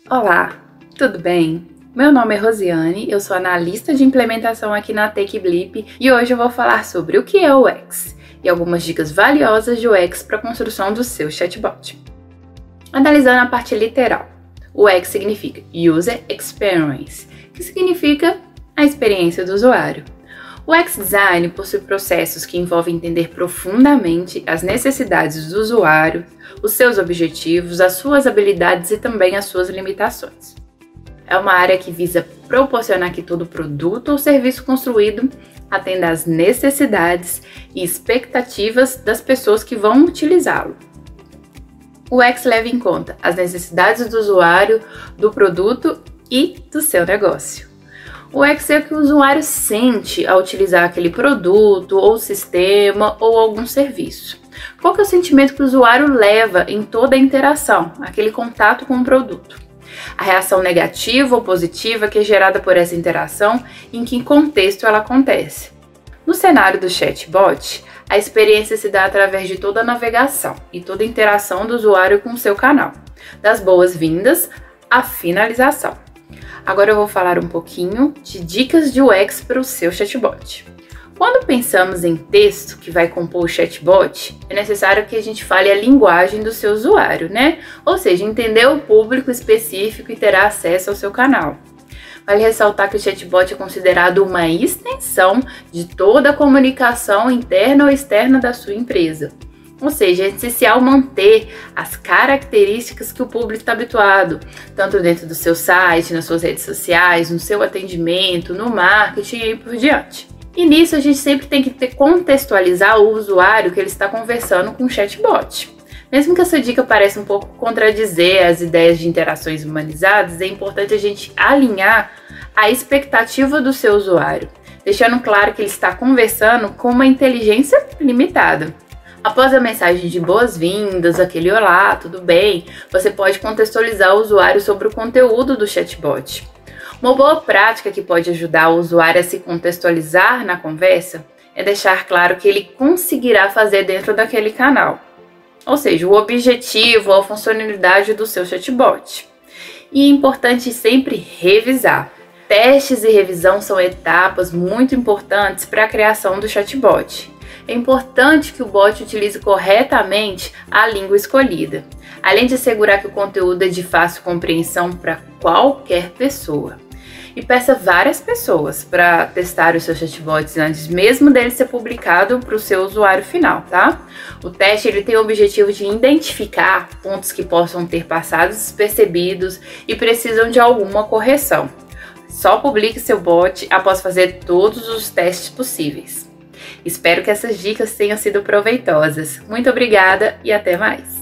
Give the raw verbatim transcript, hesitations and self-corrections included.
Olá, tudo bem? Meu nome é Rosiane, eu sou analista de implementação aqui na TechBlip e hoje eu vou falar sobre o que é o U X e algumas dicas valiosas de U X para a construção do seu chatbot. Analisando a parte literal, o U X significa User Experience, que significa a experiência do usuário. O U X Design possui processos que envolvem entender profundamente as necessidades do usuário, os seus objetivos, as suas habilidades e também as suas limitações. É uma área que visa proporcionar que todo produto ou serviço construído atenda às necessidades e expectativas das pessoas que vão utilizá-lo. O U X leva em conta as necessidades do usuário, do produto e do seu negócio. O U X é o que o usuário sente ao utilizar aquele produto, ou sistema, ou algum serviço. Qual que é o sentimento que o usuário leva em toda a interação, aquele contato com o produto? A reação negativa ou positiva que é gerada por essa interação, em que contexto ela acontece. No cenário do chatbot, a experiência se dá através de toda a navegação e toda a interação do usuário com o seu canal, das boas-vindas à finalização. Agora eu vou falar um pouquinho de dicas de U X para o seu chatbot. Quando pensamos em texto que vai compor o chatbot, é necessário que a gente fale a linguagem do seu usuário, né? Ou seja, entender o público específico e terá acesso ao seu canal. Vale ressaltar que o chatbot é considerado uma extensão de toda a comunicação interna ou externa da sua empresa. Ou seja, é essencial manter as características que o público está habituado, tanto dentro do seu site, nas suas redes sociais, no seu atendimento, no marketing e por diante. E nisso a gente sempre tem que ter, contextualizar o usuário que ele está conversando com o chatbot. Mesmo que essa dica pareça um pouco contradizer as ideias de interações humanizadas, é importante a gente alinhar a expectativa do seu usuário, deixando claro que ele está conversando com uma inteligência limitada. Após a mensagem de boas-vindas, aquele olá, tudo bem, você pode contextualizar o usuário sobre o conteúdo do chatbot. Uma boa prática que pode ajudar o usuário a se contextualizar na conversa é deixar claro que ele conseguirá fazer dentro daquele canal. Ou seja, o objetivo ou a funcionalidade do seu chatbot. E é importante sempre revisar. Testes e revisão são etapas muito importantes para a criação do chatbot. É importante que o bot utilize corretamente a língua escolhida, além de assegurar que o conteúdo é de fácil compreensão para qualquer pessoa. E peça várias pessoas para testar os seus chatbots antes mesmo dele ser publicado para o seu usuário final, tá? O teste ele tem o objetivo de identificar pontos que possam ter passado despercebidos e precisam de alguma correção. Só publique seu bot após fazer todos os testes possíveis. Espero que essas dicas tenham sido proveitosas. Muito obrigada e até mais!